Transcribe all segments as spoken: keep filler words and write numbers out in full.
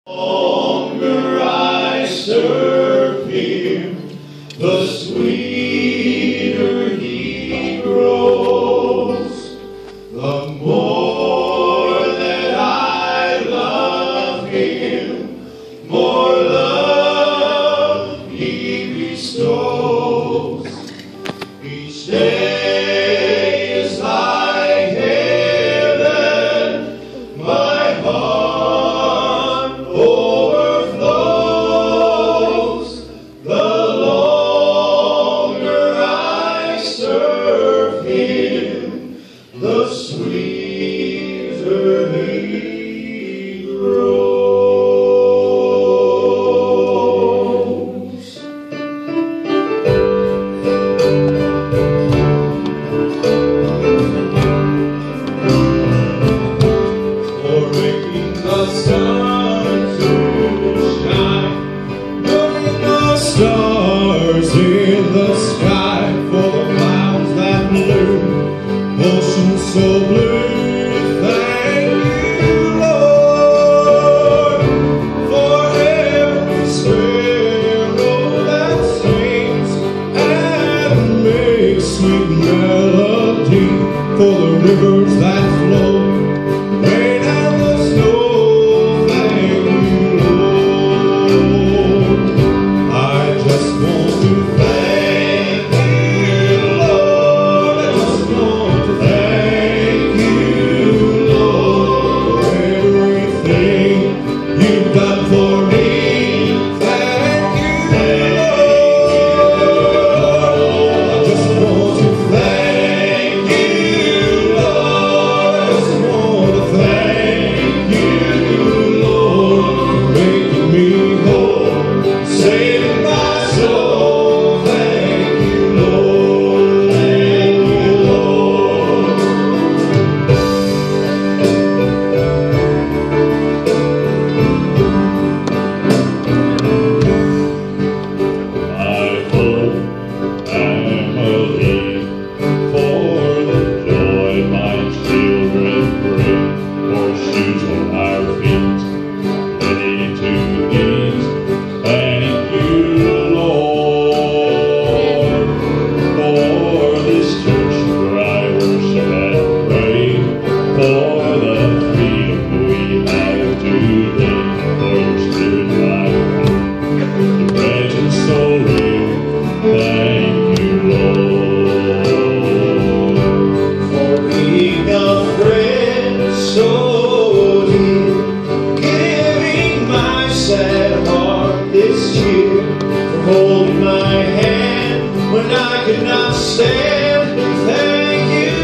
longer I serve him, the sweeter he grows. The more that I love him, more love he bestows. Each day is like heaven, my heart overflows. The longer I serve him, the sweeter he grows. For making the sun to shine, knowing the stars in the sky, for the clouds that blue, oceans so blue. Thank you, Lord, for every sparrow that sings and makes sweet melody, for the rivers that flow, rain and the snow. Thank you, Lord. I just want to thank you, Lord. I just want to thank you, Lord, for everything you've done for me. Thank you, Lord. I just want to thank you, Lord. I just want to thank you, Lord, for making me whole, saving my soul. Thank you, Lord. Thank you, Lord. I hope and believe for the joy my children bring, for shoes on our feet, ready to eat. Thank you, Lord, for this church where I worship and pray, for the freedom we have today, for your spirit like the presence so real. Thank you, Lord, for being a friend so dear, giving my sad heart this year, for holding my hand when I could not stand. Thank you,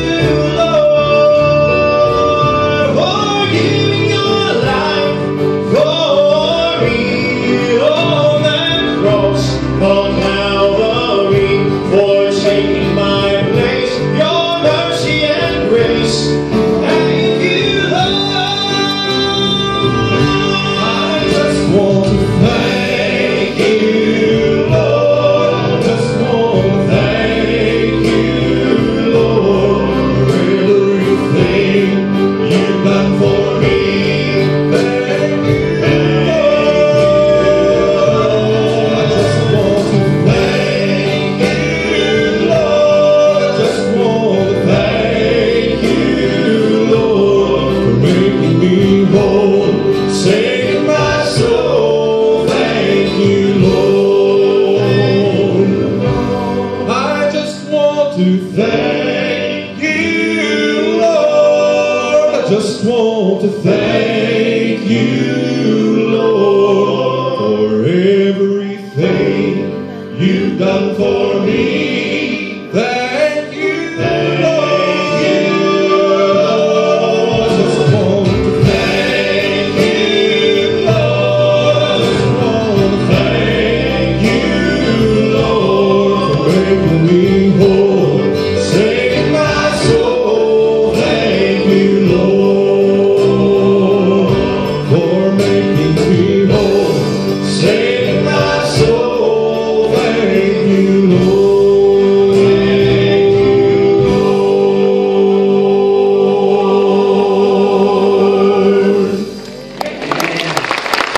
Lord, for giving your life for me on that cross on Calvary, for taking my place, your mercy and grace. Thank you, Lord. I just want to thank you, Lord. I just want to thank you, Lord, for everything you've done for me. Thank you, Lord. I just want to thank you, Lord. I just want to thank you, Lord, for making me whole, saving my soul. Thank you, Lord. I just want to thank you, Lord. I just want to thank you,